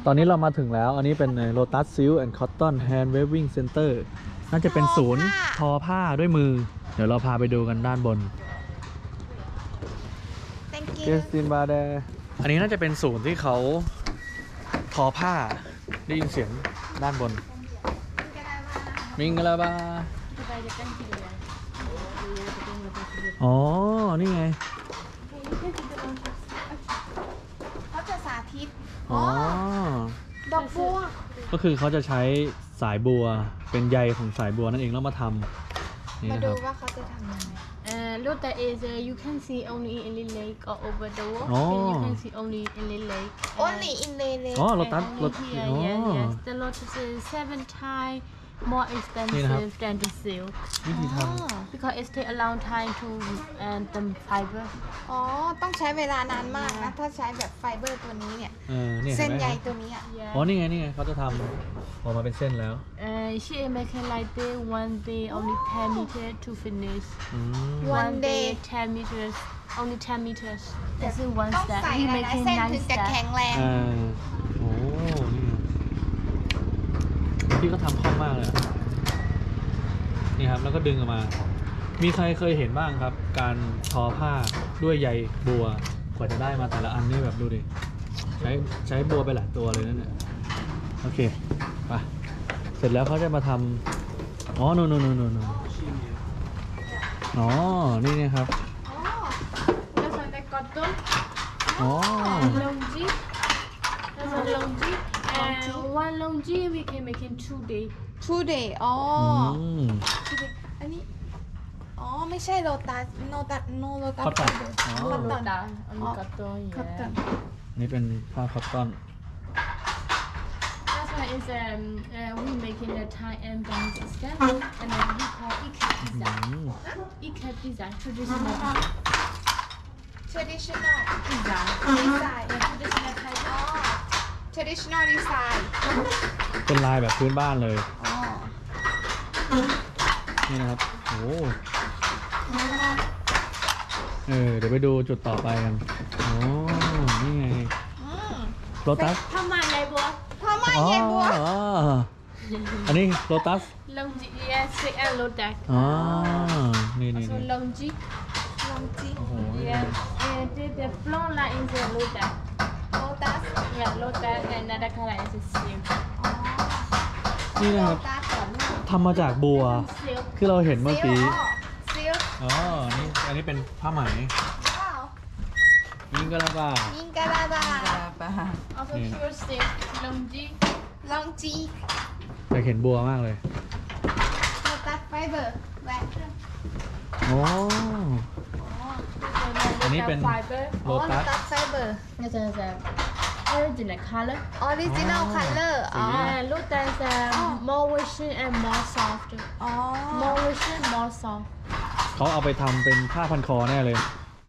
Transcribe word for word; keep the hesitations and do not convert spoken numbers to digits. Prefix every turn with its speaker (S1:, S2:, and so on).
S1: ตอนนี้เรามาถึงแล้วอันนี้เป็น Lotus Silk and Cotton Hand Weaving Center น่าจะเป็นศูนย์ทอผ้าด้วยมือเดี๋ยวเราพาไปดูกันด้านบน
S2: Thank
S1: เก
S2: you
S1: สตินบาเดอันนี้น่าจะเป็นศูนย์ที่เขาทอผ้าได้ยินเสียงด้านบนมิงกะลาบาอ๋อนี่ไง
S2: เขาจะสาธิต
S1: อ๋อ
S2: ดอกบัว
S1: ก็คือเขาจะใช้สายบัวเป็นใยของสายบัวนั่นเองแล้วมาทำนี่
S2: มา
S1: นะค
S2: ดู
S1: รับ
S2: ว่าเขาจะทำยังไง
S3: Uh, look, that is uh, you can see only in the lake or over the wall.
S1: Oh.
S3: And you can see only in the lake. Uh,
S2: Only in the lake
S1: อ๋อ
S3: and
S1: โลตัส
S3: only here,
S1: อ๋อ
S3: yes, yes. The lotus is seven times more expensive than the silk
S1: วิธีท
S3: because it takes a long time to and the fiber.
S2: อ๋อ ต้องใช้เวลานานมากนะ ถ้าใช้แบบไฟเบอร์ตัวนี้เนี่ย
S1: ำเออเนี่ย
S2: เส้น
S1: ห็นไห
S2: ใย
S1: ม
S2: ตัวนี้อ่ะ
S3: Yeah.
S1: อ๋อนี่ไงนี่ไงเขาจะทำออกมาเป็นเส้นแล้ว
S3: Uh, she is making like this one day only ten meters to finish.
S1: อืม
S2: One day
S3: ten meters, only ten meters. That's in one
S2: ต้อง
S3: step.
S2: ใส่
S3: He
S2: หลายๆ
S3: making
S2: เส้น
S3: nine
S2: ถึงจะแข็ง
S3: steps.
S2: แรง
S1: อ่าโอ้นี่ไงพี่ก็ทำคล่องมากเลยอะนี่ครับแล้วก็ดึงออกมา มีใครเคยเห็นบ้างครับ การทอผ้าด้วยใยบัวกว่าจะได้มาแต่ละอันนี่แบบดูดิใช้ใช้บัวไปหลายตัวเลยนั่นเนี่ยโอเคไปเสร็จแล้วเขาจะมาทำอ๋อโน่นโน่นโน่นโน่นอ๋อนี่เนี่ยครับ
S3: That's like the cotton.
S1: อ๋อ
S3: Longi. That's a longi. And one longi we can make in two days.
S2: two day อ๋อ
S1: อืม
S2: two day อันนี้ อ๋อ ไม่ใช่โลตัสโนตัสโนโลตัส
S1: Cotton อ๋อ
S3: Cotton. Only
S2: Oh,
S3: cotton. Yeah.
S2: คอตตอน
S1: นี่เป็นผ้าคอตตอน
S3: That's why it's um uh, we making the Thai and Bangladesh system and then we call ikat
S1: อื
S3: design.
S1: ม
S3: Ikat design traditional
S2: traditional
S3: design.
S2: design
S3: Yeah, traditional Thai.
S2: อ๋อ traditional design
S1: เป็นลายแบบพื้นบ้านเลย
S2: อ๋อ
S1: นี่นะครับ โอ้เออ เดี๋ยวไปดูจุดต่อไปกัน โอ้ นี่ไง
S2: อืม
S1: โลตัส
S3: How much labor?
S2: พ่อมา
S1: อ๋อ
S2: เย็นบัว
S1: อ๋ออันนี้โลตัส
S3: Longi, yes, six and lotus.
S1: อ๋อ นี่นี่
S3: So
S1: นี่
S3: longi,
S2: ลองจิ
S1: โอ้โห
S3: yes, and the, the blonde line is a lotus.
S2: โลตัส
S3: Yeah, lotus and another color is a silk.
S2: อ๋อ
S1: นี่นะ
S2: โล
S1: ครับ
S2: ตัสก่อนลูก
S1: ทำมาจากบัว
S3: Silk.
S1: ที่เราเห็นเมื่อกี้
S2: ซิล
S1: อ๋อ นี่ อันนี้เป็นผ้าไหม
S2: ว้าว
S1: ยิงกะลาบา
S2: ยิงกะลาบา
S3: Also
S1: Yeah.
S3: pure silk, longi.
S2: ลองจี
S1: อยากเห็นบัวมากเลย
S2: โลตัสไฟเบอร์แหวน
S1: โอ้ อันนี้เป็น
S3: fiber.
S1: โล
S2: อ๋อโล
S1: ตัส
S2: ตัสไฟเบอร์
S3: This is a original color.
S2: ออริจินัล
S1: อ๋อ
S2: คัลเลอร์อ๋อ
S3: And lotus um, more wishing and more soft.
S2: อ๋อ
S3: More wishing, more soft.
S1: เขาเอาไปทำเป็นผ้าพันคอแน่เลย
S2: อ